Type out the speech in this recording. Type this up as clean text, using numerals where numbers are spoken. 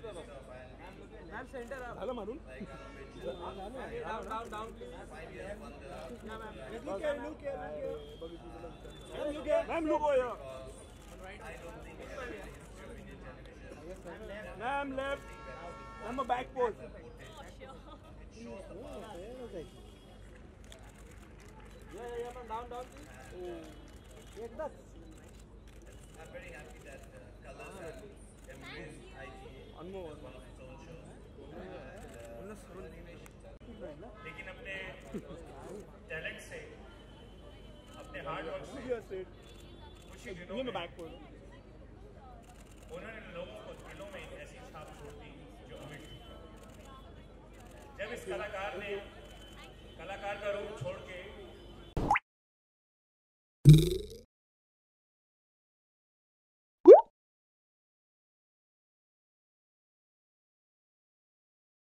Ma'am centre आप झालं मारून ma'am look ma'am left ma'am back pose down एकदाच. I'm very happy that Colors have embraced IG as one of its own shows. लेकिन अपने talent से अपने hard work से कुछ ही दिनों में बैक पोज उन्होंने लोगों को दिलों में ऐसी छाप छोड़ दी जो अमिट थी। जब इस कलाकार ने कलाकार का रूप छोड़ के